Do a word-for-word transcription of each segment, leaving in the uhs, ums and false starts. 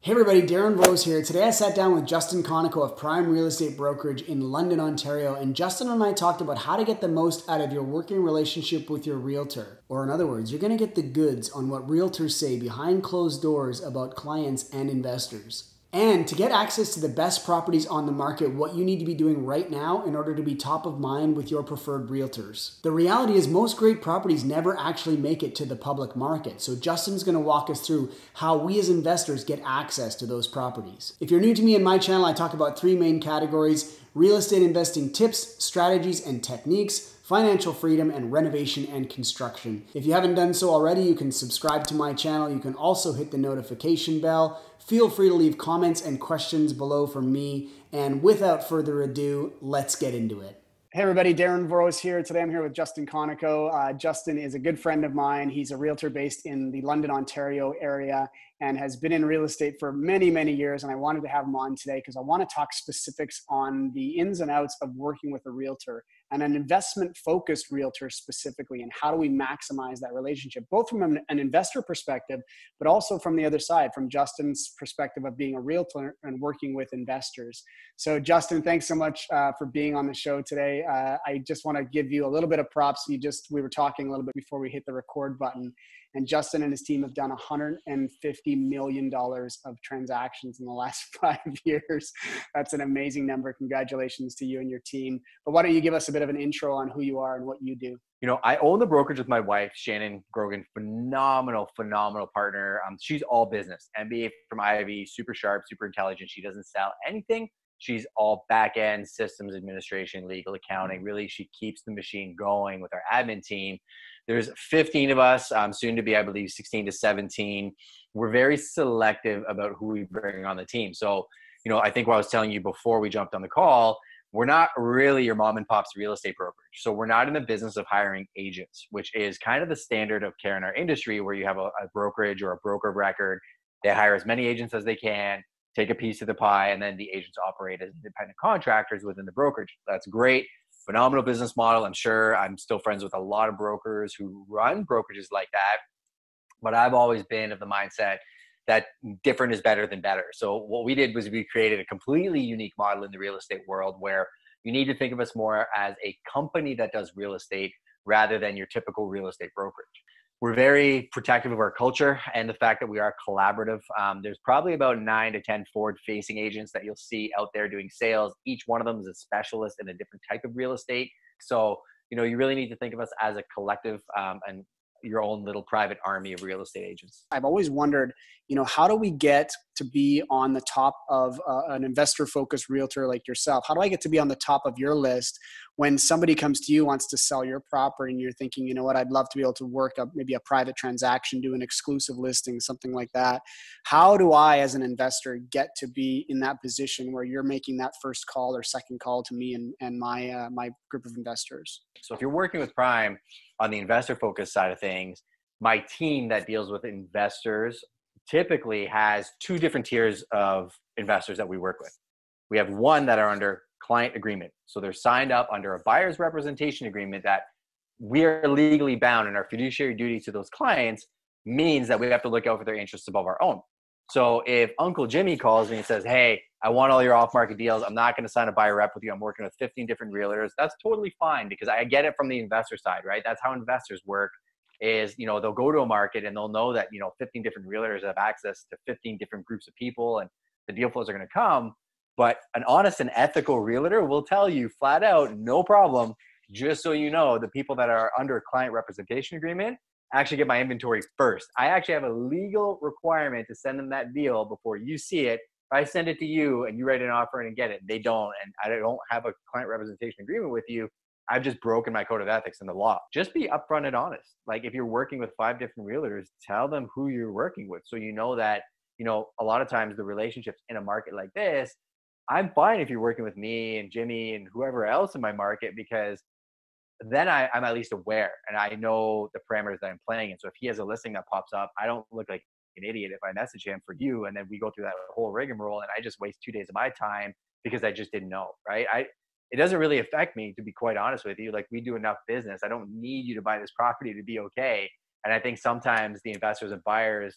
Hey everybody, Darren Rose here. Today I sat down with Justin Conoco of Prime Real Estate Brokerage in London, Ontario, and Justin and I talked about how to get the most out of your working relationship with your realtor. Or in other words, you're going to get the goods on what realtors say behind closed doors about clients and investors. And to get access to the best properties on the market, what you need to be doing right now in order to be top of mind with your preferred realtors. The reality is most great properties never actually make it to the public market. So Justin's going to walk us through how we as investors get access to those properties. If you're new to me and my channel, I talk about three main categories: real estate investing tips, strategies, and techniques, financial freedom, and renovation and construction. If you haven't done so already, you can subscribe to my channel. You can also hit the notification bell. Feel free to leave comments and questions below for me. And without further ado, let's get into it. Hey everybody, Darren Rose here. Today I'm here with Justin Conoco. Uh, Justin is a good friend of mine. He's a realtor based in the London, Ontario area and has been in real estate for many, many years. And I wanted to have him on today because I want to talk specifics on the ins and outs of working with a realtor and an investment-focused realtor specifically, and how do we maximize that relationship, both from an, an investor perspective, but also from the other side, from Justin's perspective of being a realtor and working with investors. So Justin, thanks so much uh, for being on the show today. Uh, I just want to give you a little bit of props. You just, we were talking a little bit before we hit the record button, and Justin and his team have done one hundred fifty million dollars of transactions in the last five years. That's an amazing number. Congratulations to you and your team. But why don't you give us a bit of an intro on who you are and what you do? You know, I own the brokerage with my wife, Shannon Grogan. Phenomenal, phenomenal partner. Um, she's all business. M B A from I V, super sharp, super intelligent. She doesn't sell anything. She's all back-end systems administration, legal accounting. Really, she keeps the machine going with our admin team. There's fifteen of us, um, soon to be, I believe, sixteen to seventeen. We're very selective about who we bring on the team. So, you know, I think what I was telling you before we jumped on the call, we're not really your mom and pop's real estate brokerage. So we're not in the business of hiring agents, which is kind of the standard of care in our industry, where you have a, a brokerage or a broker of record. They hire as many agents as they can, take a piece of the pie, and then the agents operate as independent contractors within the brokerage. That's great. Phenomenal business model. I'm sure I'm still friends with a lot of brokers who run brokerages like that. But I've always been of the mindset that different is better than better. So what we did was we created a completely unique model in the real estate world, where you need to think of us more as a company that does real estate rather than your typical real estate brokerage. We're very protective of our culture and the fact that we are collaborative. Um, there's probably about nine to ten forward-facing agents that you'll see out there doing sales. Each one of them is a specialist in a different type of real estate. So, you know, you really need to think of us as a collective um, and your own little private army of real estate agents. I've always wondered, you know, how do we get to be on the top of uh, an investor-focused realtor like yourself? How do I get to be on the top of your list when somebody comes to you, wants to sell your property, and you're thinking, you know what, I'd love to be able to work up maybe a private transaction, do an exclusive listing, something like that. How do I, as an investor, get to be in that position where you're making that first call or second call to me and, and my, uh, my group of investors? So if you're working with Prime on the investor focus side of things, my team that deals with investors typically has two different tiers of investors that we work with. We have one that are under client agreement. So they're signed up under a buyer's representation agreement that we are legally bound, and our fiduciary duty to those clients means that we have to look out for their interests above our own. So if Uncle Jimmy calls me and says, hey, I want all your off-market deals, I'm not going to sign a buyer rep with you, I'm working with fifteen different realtors, that's totally fine, because I get it from the investor side, right? That's how investors work. Is, you know, they'll go to a market and they'll know that, you know, fifteen different realtors have access to fifteen different groups of people, and the deal flows are going to come. But an honest and ethical realtor will tell you flat out, no problem. Just so you know, the people that are under a client representation agreement actually get my inventory first. I actually have a legal requirement to send them that deal before you see it. If I send it to you and you write an offer and get it, they don't, and I don't have a client representation agreement with you, I've just broken my code of ethics in the law. Just be upfront and honest. Like if you're working with five different realtors, tell them who you're working with. So you know that, you know, a lot of times the relationships in a market like this, I'm fine if you're working with me and Jimmy and whoever else in my market, because then I, I'm at least aware and I know the parameters that I'm playing in. So if he has a listing that pops up, I don't look like an idiot if I message him for you and then we go through that whole rigmarole and I just waste two days of my time because I just didn't know, right? I It doesn't really affect me, to be quite honest with you. Like, we do enough business. I don't need you to buy this property to be okay. And I think sometimes the investors and buyers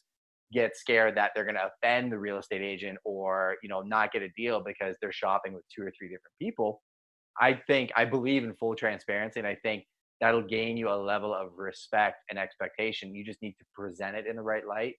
get scared that they're going to offend the real estate agent or, you know, not get a deal because they're shopping with two or three different people. I think I believe in full transparency, and I think that'll gain you a level of respect and expectation. You just need to present it in the right light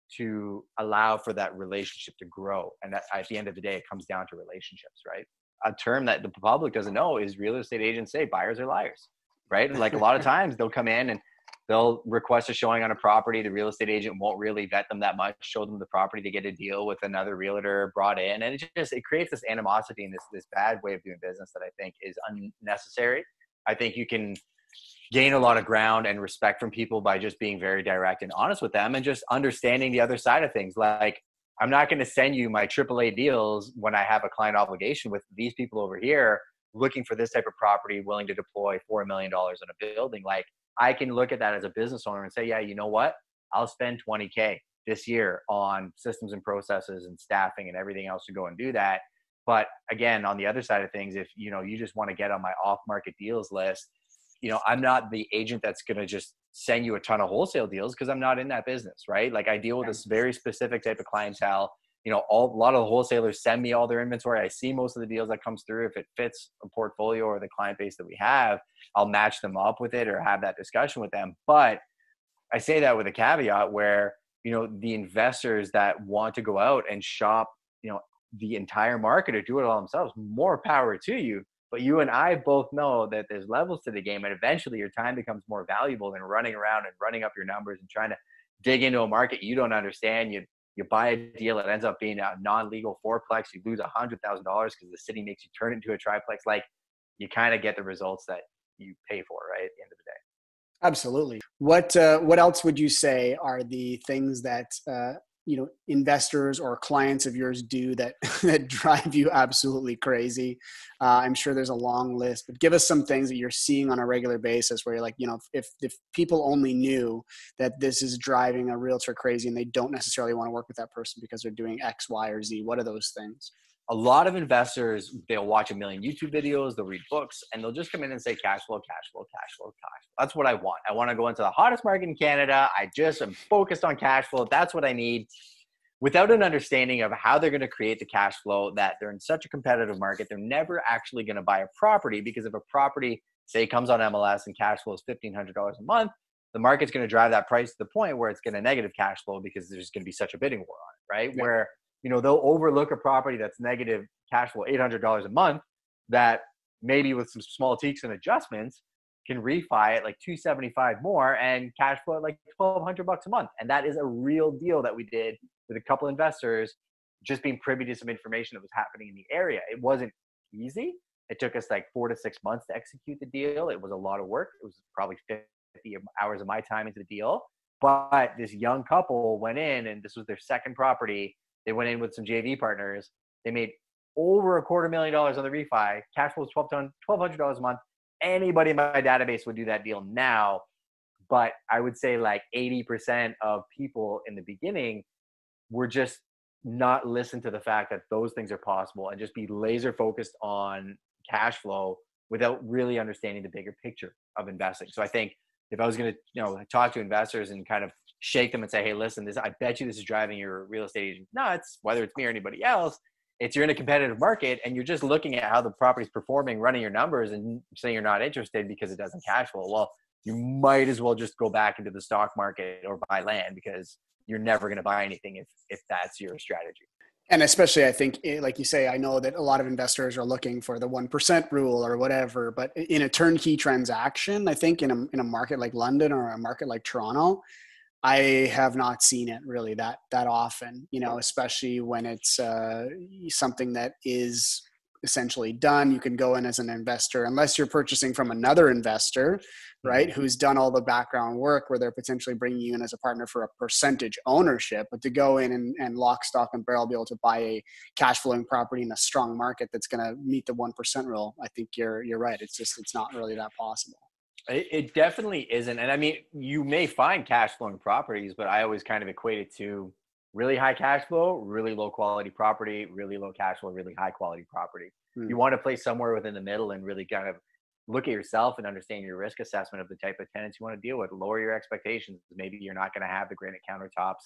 to allow for that relationship to grow. And that, at the end of the day, it comes down to relationships, right? A term that the public doesn't know is real estate agents say buyers are liars, right? Like a lot of times they'll come in and they'll request a showing on a property. The real estate agent won't really vet them that much, show them the property to get a deal with another realtor brought in. And it just, it creates this animosity and this, this bad way of doing business that I think is unnecessary. I think you can gain a lot of ground and respect from people by just being very direct and honest with them and just understanding the other side of things. Like, I'm not going to send you my triple A deals when I have a client obligation with these people over here looking for this type of property, willing to deploy four million dollars in a building. Like, I can look at that as a business owner and say, yeah, you know what? I'll spend twenty K this year on systems and processes and staffing and everything else to go and do that. But again, on the other side of things, if, you know, you just want to get on my off market deals list, you know, I'm not the agent that's going to just send you a ton of wholesale deals because I'm not in that business, right? Like, I deal with this very specific type of clientele. You know, all, a lot of the wholesalers send me all their inventory. I see most of the deals that comes through. If it fits a portfolio or the client base that we have, I'll match them up with it or have that discussion with them. But I say that with a caveat where, you know, the investors that want to go out and shop, you know, the entire market or do it all themselves, more power to you. But you and I both know that there's levels to the game, and eventually your time becomes more valuable than running around and running up your numbers and trying to dig into a market you don't understand. You you buy a deal, it ends up being a non-legal fourplex. You lose a hundred thousand dollars because the city makes you turn it into a triplex. Like, you kind of get the results that you pay for, right, at the end of the day. Absolutely. What uh, what else would you say are the things that uh, you know, investors or clients of yours do that that drive you absolutely crazy? Uh, I'm sure there's a long list, but give us some things that you're seeing on a regular basis where you're like, you know, if if people only knew that this is driving a realtor crazy and they don't necessarily want to work with that person because they're doing X, Y, or Z. What are those things? A lot of investors, they'll watch a million YouTube videos, they'll read books, and they'll just come in and say cash flow, cash flow, cash flow, cash flow. That's what I want. I want to go into the hottest market in Canada. I just am focused on cash flow. That's what I need. Without an understanding of how they're going to create the cash flow, that they're in such a competitive market, they're never actually going to buy a property, because if a property, say, comes on M L S and cash flow is fifteen hundred dollars a month, the market's going to drive that price to the point where it's going to negative cash flow because there's going to be such a bidding war on it, right? Yeah. Where, you know, they'll overlook a property that's negative cash flow eight hundred dollars a month that maybe with some small tweaks and adjustments can refi at like two seventy-five more and cash flow at like twelve hundred bucks a month. And that is a real deal that we did with a couple investors, just being privy to some information that was happening in the area. It wasn't easy. It took us like four to six months to execute the deal. It was a lot of work. It was probably fifty hours of my time into the deal. But this young couple went in, and this was their second property. They went in with some J V partners. They made over a quarter million dollars on the refi. Cash flow was twelve hundred dollars a month. Anybody in my database would do that deal now. But I would say like eighty percent of people in the beginning were just not listen to the fact that those things are possible and just be laser focused on cash flow without really understanding the bigger picture of investing. So I think if I was going to, you know, talk to investors and kind of shake them and say, hey, listen, this, I bet you this is driving your real estate agent nuts, whether it's me or anybody else. It's you're in a competitive market and you're just looking at how the property's performing, running your numbers and saying you're not interested because it doesn't cash flow. Well, you might as well just go back into the stock market or buy land, because you're never going to buy anything if, if that's your strategy. And especially, I think, like you say, I know that a lot of investors are looking for the one percent rule or whatever, but in a turnkey transaction, I think in a, in a market like London or a market like Toronto, I have not seen it really that, that often, you know, especially when it's uh, something that is essentially done. You can go in as an investor, unless you're purchasing from another investor, right, mm-hmm. who's done all the background work where they're potentially bringing you in as a partner for a percentage ownership. But to go in and, and lock, stock, and barrel be able to buy a cash flowing property in a strong market that's going to meet the one percent rule, I think you're you're right. It's just it's not really that possible. It, it definitely isn't. And I mean, you may find cash flowing properties, but I always kind of equate it to really high cash flow, really low quality property, really low cash flow, really high quality property. Hmm. You want to play somewhere within the middle and really kind of look at yourself and understand your risk assessment of the type of tenants you want to deal with. Lower your expectations. Maybe you're not going to have the granite countertops and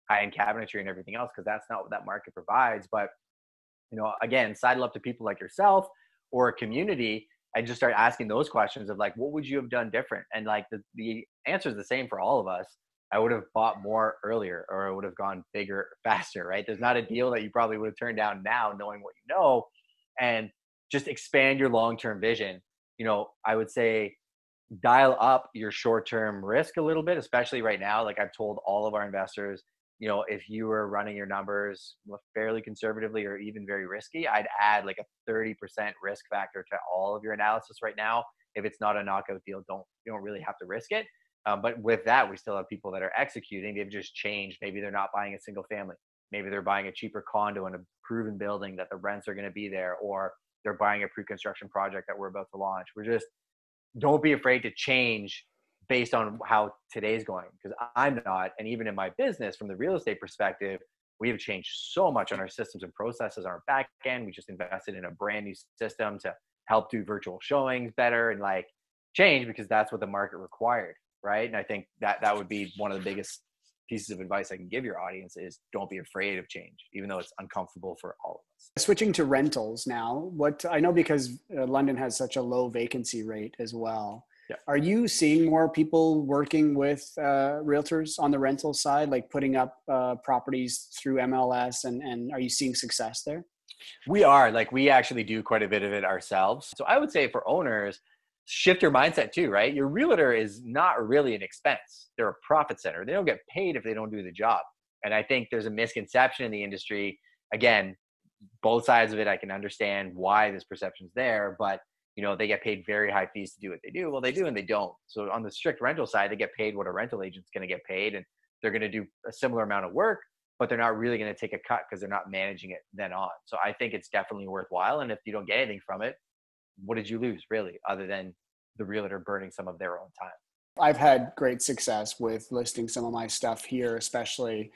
high-end cabinetry and everything else, because that's not what that market provides. But, you know, again, sidle up to people like yourself or a community and just start asking those questions of like, what would you have done different? And like the, the answer is the same for all of us. I would have bought more earlier, or I would have gone bigger faster, right? There's not a deal that you probably would have turned down now knowing what you know, and just expand your long-term vision. You know, I would say dial up your short-term risk a little bit, especially right now. Like I've told all of our investors, you know, if you were running your numbers fairly conservatively or even very risky, I'd add like a thirty percent risk factor to all of your analysis right now. If it's not a knockout deal, don't, you don't really have to risk it. Um, but with that, we still have people that are executing. They've just changed. Maybe they're not buying a single family. Maybe they're buying a cheaper condo in a proven building that the rents are going to be there, or they're buying a pre-construction project that we're about to launch. We're just, don't be afraid to change based on how today's going, because I'm not. And even in my business, from the real estate perspective, we have changed so much on our systems and processes on our back end. We just invested in a brand new system to help do virtual showings better and like change, because that's what the market required, right? And I think that that would be one of the biggest pieces of advice I can give your audience is don't be afraid of change, even though it's uncomfortable for all of us. Switching to rentals now, what I know, because uh, London has such a low vacancy rate as well. Yeah. Are you seeing more people working with uh, realtors on the rental side, like putting up uh, properties through M L S, and, and are you seeing success there? We are. Like, we actually do quite a bit of it ourselves. So I would say for owners, shift your mindset too, right? Your realtor is not really an expense. They're a profit center. They don't get paid if they don't do the job. And I think there's a misconception in the industry. Again, both sides of it, I can understand why this perception's there, but you know, they get paid very high fees to do what they do. Well, they do and they don't. So on the strict rental side, they get paid what a rental agent's going to get paid, and they're going to do a similar amount of work, but they're not really going to take a cut because they're not managing it then on. So I think it's definitely worthwhile. And if you don't get anything from it, what did you lose really, other than the realtor burning some of their own time? I've had great success with listing some of my stuff here, especially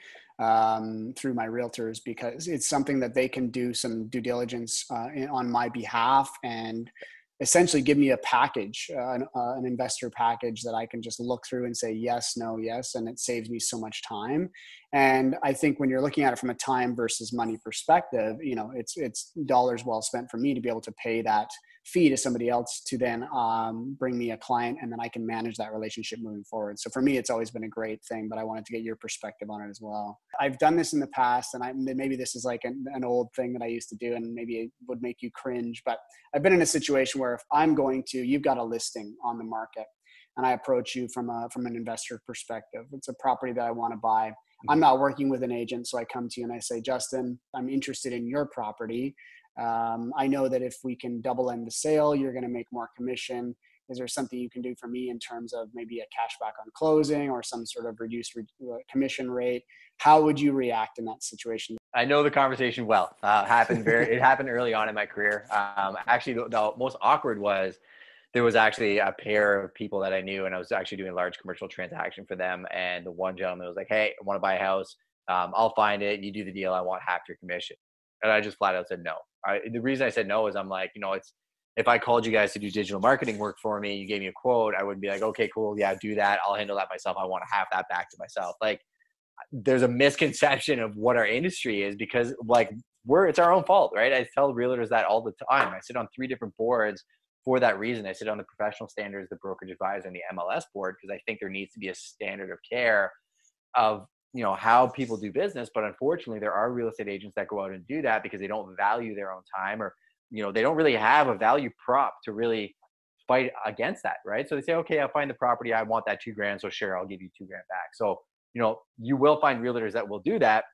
um, through my realtors, because it's something that they can do some due diligence uh, in, on my behalf, and essentially give me a package, uh, an, uh, an investor package that I can just look through and say yes, no, yes, and it saves me so much time. And I think when you're looking at it from a time versus money perspective, you know, it's it's dollars well spent for me to be able to pay that fee to somebody else to then um, bring me a client, and then I can manage that relationship moving forward. So for me, it's always been a great thing, but I wanted to get your perspective on it as well. I've done this in the past, and I, maybe this is like an, an old thing that I used to do, and maybe it would make you cringe, but I've been in a situation where if I'm going to, you've got a listing on the market, and I approach you from a, from an investor perspective. It's a property that I want to buy. I'm not working with an agent. So I come to you and I say, Justin, I'm interested in your property. Um, I know that if we can double end the sale, you're going to make more commission. Is there something you can do for me in terms of maybe a cashback on closing or some sort of reduced re- commission rate? How would you react in that situation? I know the conversation well. Uh, happened very, it happened early on in my career. Um, actually, the, the most awkward was there was actually a pair of people that I knew, and I was actually doing a large commercial transaction for them. And the one gentleman was like, "Hey, I want to buy a house. Um, I'll find it. You do the deal. I want half your commission." And I just flat out said no. I, the reason I said no is I'm like, you know, it's, if I called you guys to do digital marketing work for me, you gave me a quote, I would be like, okay, cool. Yeah, do that. I'll handle that myself. I want to have that back to myself. Like, there's a misconception of what our industry is, because like we're, it's our own fault, right? I tell realtors that all the time. I sit on three different boards for that reason. I sit on the professional standards, the brokerage advisor, and the M L S board, because I think there needs to be a standard of care of, you know, how people do business. But unfortunately, there are real estate agents that go out and do that because they don't value their own time, or, you know, they don't really have a value prop to really fight against that, right? So they say, okay, I'll find the property. I want that two grand. So sure, I'll give you two grand back. So, you know, you will find realtors that will do that.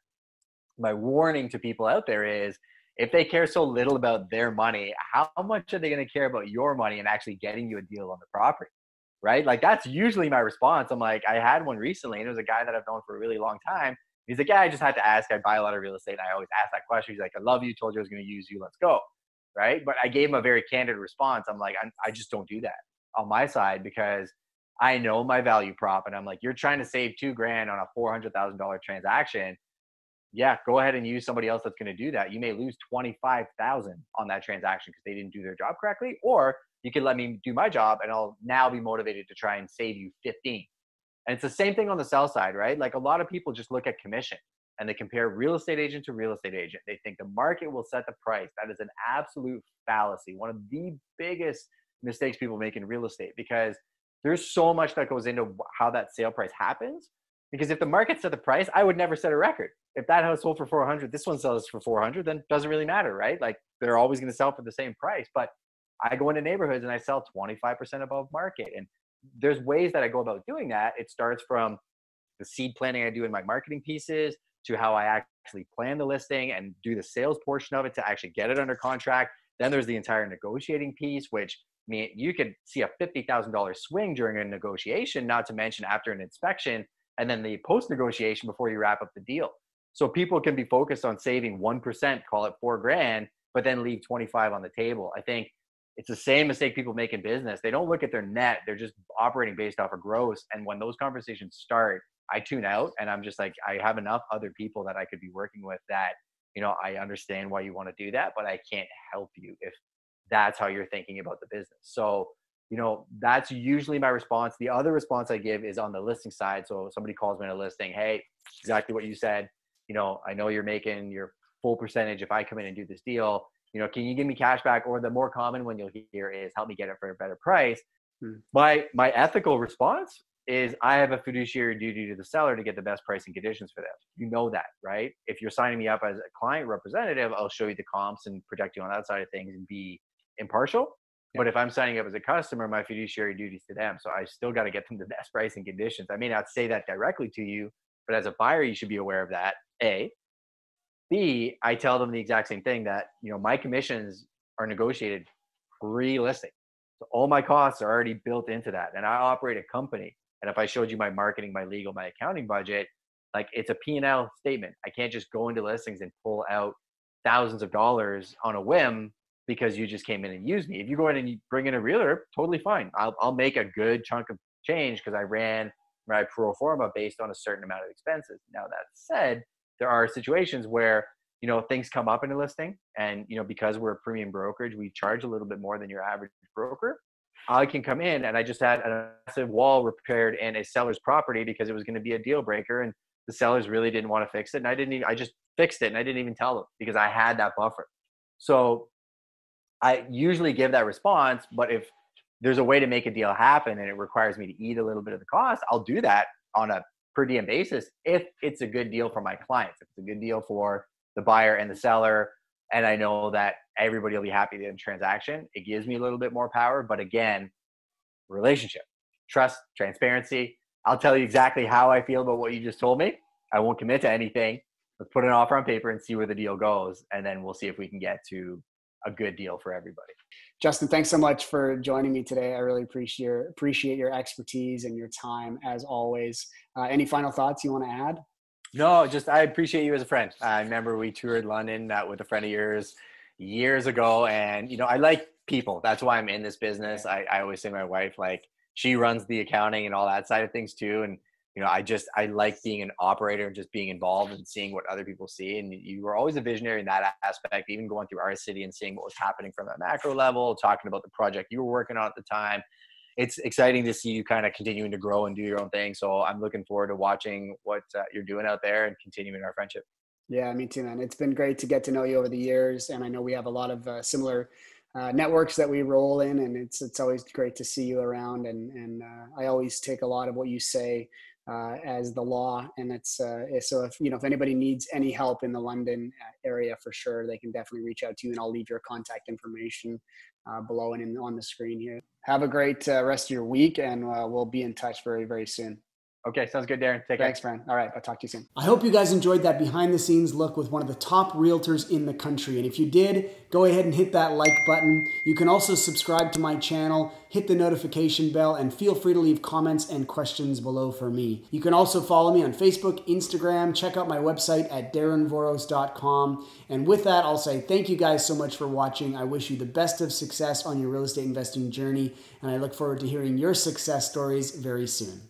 My warning to people out there is, if they care so little about their money, how much are they going to care about your money and actually getting you a deal on the property? Right? Like, that's usually my response. I'm like, I had one recently, and it was a guy that I've known for a really long time. He's like, yeah, I just had to ask. I buy a lot of real estate, and I always ask that question. He's like, I love you. Told you I was going to use you. Let's go. Right? But I gave him a very candid response. I'm like, I, I just don't do that on my side, because I know my value prop. And I'm like, you're trying to save two grand on a four hundred thousand dollars transaction. Yeah, go ahead and use somebody else that's going to do that. You may lose twenty-five thousand on that transaction because they didn't do their job correctly, or you can let me do my job and I'll now be motivated to try and save you fifteen. And it's the same thing on the sell side, right? Like, a lot of people just look at commission. and they compare real estate agent to real estate agent. They think the market will set the price. That is an absolute fallacy. One of the biggest mistakes people make in real estate, because there's so much that goes into how that sale price happens. Because if the market set the price, I would never set a record. If that house sold for four hundred, this one sells for four hundred, then it doesn't really matter, right? Like, they're always going to sell for the same price. But I go into neighborhoods and I sell twenty-five percent above market. And there's ways that I go about doing that. It starts from the seed planning I do in my marketing pieces, to how I actually plan the listing and do the sales portion of it to actually get it under contract. Then there's the entire negotiating piece, which, I mean, you could see a fifty thousand dollars swing during a negotiation, not to mention after an inspection, and then the post-negotiation before you wrap up the deal. So people can be focused on saving one percent, call it four grand, but then leave twenty-five on the table. I think it's the same mistake people make in business. They don't look at their net. They're just operating based off of gross. And when those conversations start, I tune out, and I'm just like, I have enough other people that I could be working with that, you know, I understand why you want to do that, but I can't help you if that's how you're thinking about the business. So, you know, that's usually my response. The other response I give is on the listing side. So somebody calls me on a listing, hey, exactly what you said. You know, I know you're making your full percentage if I come in and do this deal. You know, can you give me cash back? Or the more common one you'll hear is, help me get it for a better price. Hmm. My my ethical response is, I have a fiduciary duty to the seller to get the best pricing conditions for them. You know that, right? If you're signing me up as a client representative, I'll show you the comps and protect you on that side of things and be impartial. Yeah. But if I'm signing up as a customer, my fiduciary duty is to them. So I still got to get them the best pricing conditions. I may not say that directly to you, but as a buyer, you should be aware of that. A. B, I tell them the exact same thing, that, you know, my commissions are negotiated pre-listing. So all my costs are already built into that. And I operate a company. And if I showed you my marketing, my legal, my accounting budget, like, it's a P and L statement. I can't just go into listings and pull out thousands of dollars on a whim because you just came in and used me. If you go in and you bring in a realtor, totally fine. I'll, I'll make a good chunk of change because I ran my pro forma based on a certain amount of expenses. Now, that said, there are situations where, you know, things come up in a listing, and, you know, because we're a premium brokerage, we charge a little bit more than your average broker. I can come in and I just had a massive wall repaired in a seller's property because it was going to be a deal breaker, and the sellers really didn't want to fix it. And I didn't even, I just fixed it, and I didn't even tell them because I had that buffer. So I usually give that response, but if there's a way to make a deal happen and it requires me to eat a little bit of the cost, I'll do that on a per diem basis if it's a good deal for my clients, if it's a good deal for the buyer and the seller, and I know that everybody will be happy in the transaction. It gives me a little bit more power. But again, relationship, trust, transparency. I'll tell you exactly how I feel about what you just told me. I won't commit to anything. Let's put an offer on paper and see where the deal goes, and then we'll see if we can get to a good deal for everybody. Justin, thanks so much for joining me today. I really appreciate your, appreciate your expertise and your time, as always. Uh, any final thoughts you want to add? No, just I appreciate you as a friend. I remember we toured London uh, with a friend of yours years ago, and, you know, I like people. That's why I'm in this business. I, I always say my wife, like, she runs the accounting and all that side of things too. And, you know, I just, I like being an operator and just being involved and seeing what other people see. And you were always a visionary in that aspect, even going through our city and seeing what was happening from a macro level, talking about the project you were working on at the time. It's exciting to see you kind of continuing to grow and do your own thing. So I'm looking forward to watching what uh, you're doing out there and continuing our friendship. Yeah, me too, man. It's been great to get to know you over the years. And I know we have a lot of uh, similar uh, networks that we roll in, and it's, it's always great to see you around. And, and uh, I always take a lot of what you say uh, as the law. And it's, uh, so if, you know, if anybody needs any help in the London area, for sure, they can definitely reach out to you, and I'll leave your contact information uh, below and in, on the screen here. Have a great uh, rest of your week, and uh, we'll be in touch very, very soon. Okay, sounds good, Darren. Take care. Thanks, man. All right, I'll talk to you soon. I hope you guys enjoyed that behind the scenes look with one of the top realtors in the country. And if you did, go ahead and hit that like button. You can also subscribe to my channel, hit the notification bell, and feel free to leave comments and questions below for me. You can also follow me on Facebook, Instagram, check out my website at darren voros dot com. And with that, I'll say thank you guys so much for watching. I wish you the best of success on your real estate investing journey, and I look forward to hearing your success stories very soon.